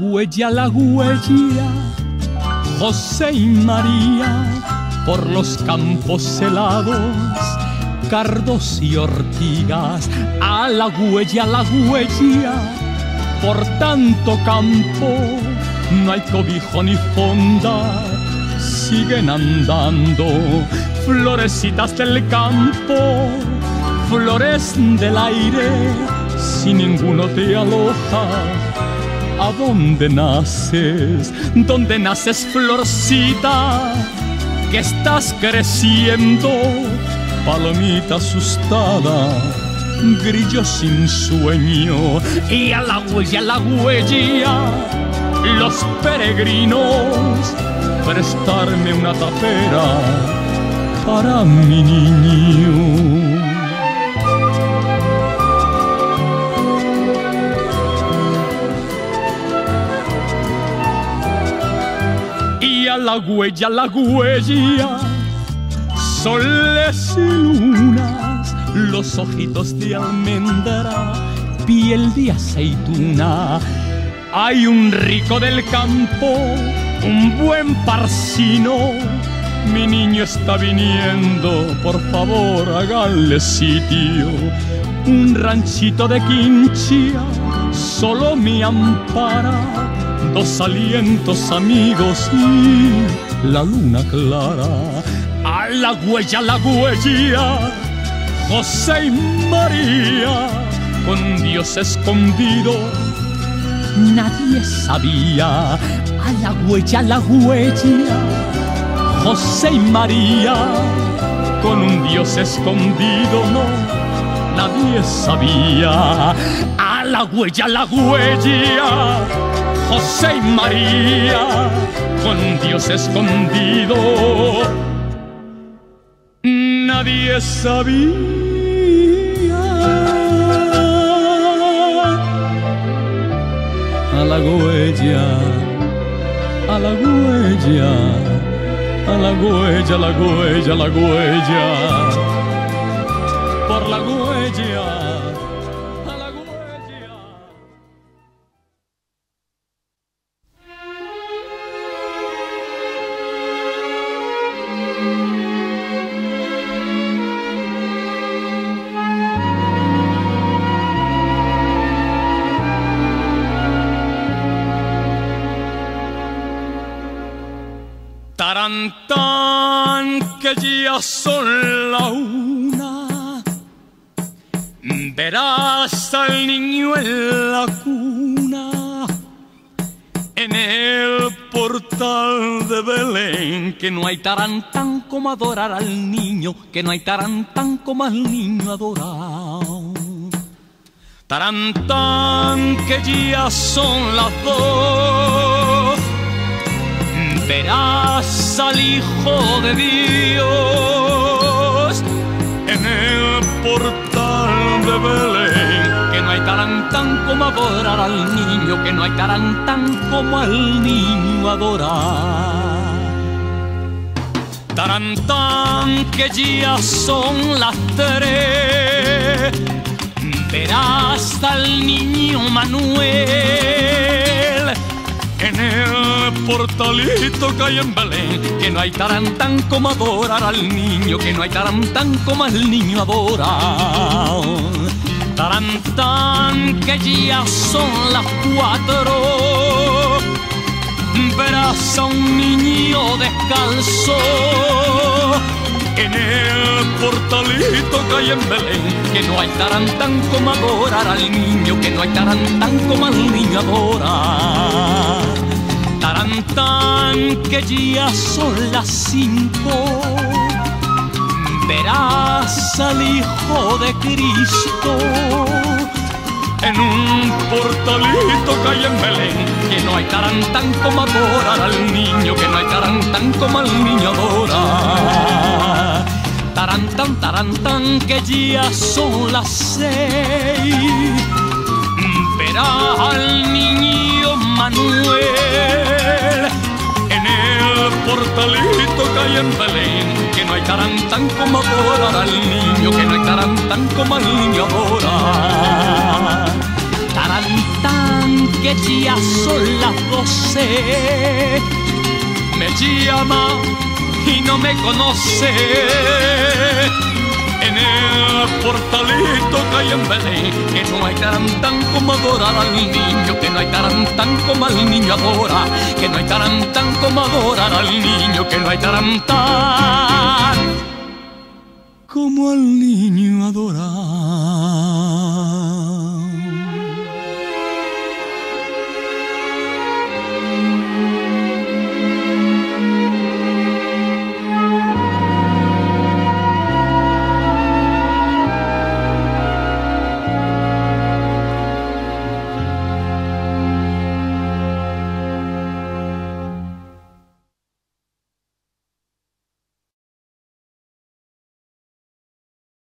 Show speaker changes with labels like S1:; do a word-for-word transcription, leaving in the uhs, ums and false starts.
S1: huella, la huella, José y María, por los campos helados, cardos y ortigas. A la huella, la huella, por tanto campo, no hay cobijo ni fonda, siguen andando. Florecitas del campo, flores del aire, si ninguno te aloja, ¿a dónde naces? ¿Dónde naces, florcita? Que estás creciendo, palomita asustada, grillo sin sueño. Y a la huella, a la huella, los peregrinos, prestarme una tapera para mi niño. Y a la huella, la huella, soles y lunas, los ojitos de almendra, piel de aceituna. Hay un rico del campo, un buen parcino, mi niño está viniendo, por favor háganle sitio. Un ranchito de quinchía solo me ampara, dos alientos amigos y la luna clara. A la huella, la huella, José y María, con Dios escondido, nadie sabía. A la huella, la huella, José y María, con un Dios escondido, no, nadie sabía. A la huella, la huella, José y María, con Dios escondido, nadie sabía. A la huella, a la huella, a la huella, la huella, la huella, por la huella, a la huella. Tarantán, que ya son la una, verás al niño en la cuna, en el portal de Belén, que no hay tarantán como adorar al niño, que no hay tarantán como al niño adorado. Tarantán, que ya son las dos, verás al Hijo de Dios en el portal de Belén, que no hay tarantán como adorar al niño, que no hay tarantán como al niño adorar. Tarantán, que ya son las tres, verás al niño Manuel en el portalito que hay en Belén, que no hay tarantán como adorar al niño, que no hay tarantán como al niño adorar. Tarantán, que ya son las cuatro, verás a un niño descalzo en el portalito que hay en Belén, que no hay tarantán como adorar al niño, que no hay tarantán como al niño adorar. Tarantán, que ya son las cinco, verás al Hijo de Cristo en un portalito que hay en Belén, que no hay tarantán como adorar al niño, que no hay tarantán como al niño adorar. Tarantán, tarantán, que ya son las seis, verás al niño Manuel en el portalito que hay en Belén, que no hay tarantán como adorar al niño, que no hay tarantán como al niño adorar. Tarantán, que ya son las doce. Me llama y no me conoce. En el portalito que hay en Belén, que no hay tarantán como adorar al niño, que no hay tarantán como al niño adora, que no hay tarantán como adorar al niño, que no hay tarantán como al niño adora.